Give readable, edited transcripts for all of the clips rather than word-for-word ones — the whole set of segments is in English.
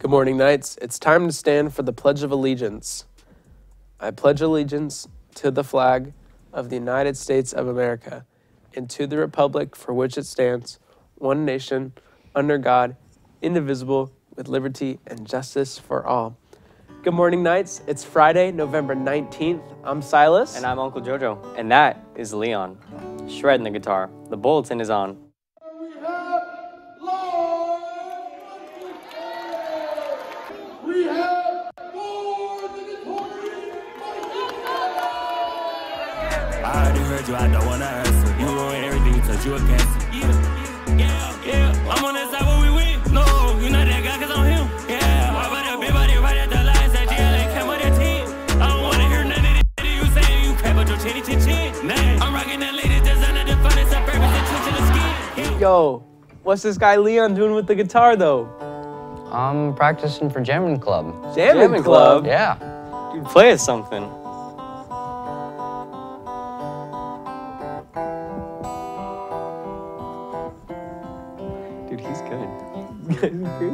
Good morning, Knights. It's time to stand for the Pledge of Allegiance. I pledge allegiance to the flag of the United States of America and to the republic for which it stands, one nation, under God, indivisible, with liberty and justice for all. Good morning, Knights. It's Friday, November 19th. I'm Sylas. And I'm Uncle Jojo. And that is Leon. Shredding the guitar. The bulletin is on. We have more than a tournament. I already heard you, I don't wanna answer. You ruin everything you touch, you a cancer. Yeah. I'm on that side where we win. No, you're not that guy, cause I'm him. Yeah, why about that big body right at the lines that GLA came on that team? I don't wanna hear none of this you saying. You crap out your chinny chin chin. Nah, I'm rocking that latest designer, the finest of purpose and twitching the skin. Yo, what's this guy Leon doing with the guitar, though? I'm practicing for Jammin Club. Jammin Club? Yeah. Dude, play us something. Dude, he's good.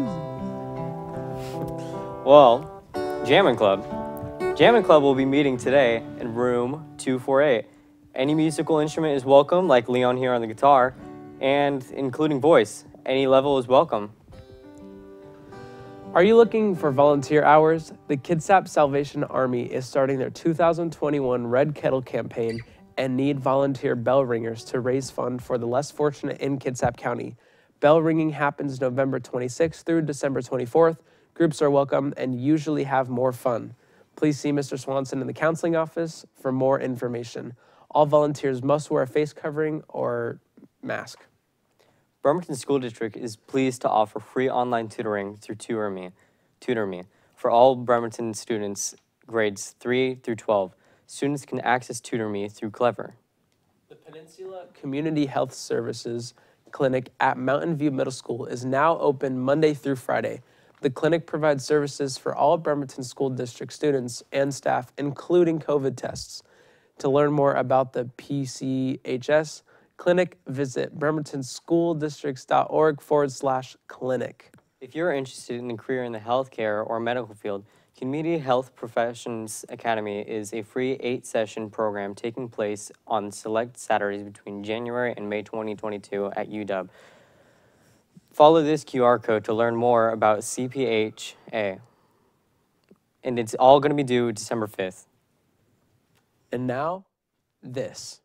Well, Jammin Club. Jammin Club will be meeting today in room 248. Any musical instrument is welcome, like Leon here on the guitar, and including voice. Any level is welcome. Are you looking for volunteer hours? The Kitsap Salvation Army is starting their 2021 Red Kettle campaign and need volunteer bell ringers to raise funds for the less fortunate in Kitsap County. Bell ringing happens November 26th through December 24th. Groups are welcome and usually have more fun. Please see Mr. Swanson in the counseling office for more information. All volunteers must wear a face covering or mask. Bremerton School District is pleased to offer free online tutoring through TutorMe for all Bremerton students grades 3 through 12. Students can access TutorMe through Clever. The Peninsula Community Health Services Clinic at Mountain View Middle School is now open Monday through Friday. The clinic provides services for all Bremerton School District students and staff, including COVID tests. To learn more about the PCHS Clinic, visit bremertonschooldistricts.org/clinic. If you're interested in a career in the healthcare or medical field, Community Health Professions Academy is a free 8-session program taking place on select Saturdays between January and May 2022 at UW. Follow this QR code to learn more about CPHA. And it's all going to be due December 5th. And now, this.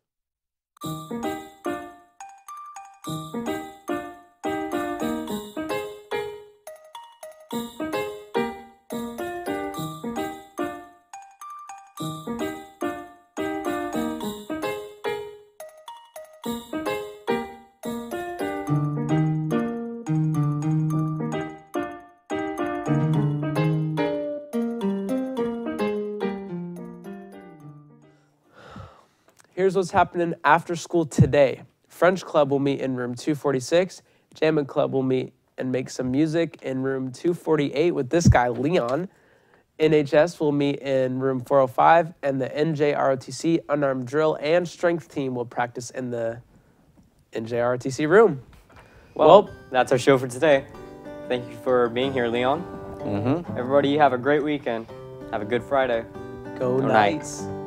Here's what's happening after school today. French Club will meet in room 246. Jammin Club will meet and make some music in room 248 with this guy, Leon. NHS will meet in room 405, and the NJROTC unarmed drill and strength team will practice in the NJROTC room. Well, that's our show for today. Thank you for being here, Leon. Everybody have a great weekend. Have a good Friday. Go Knights.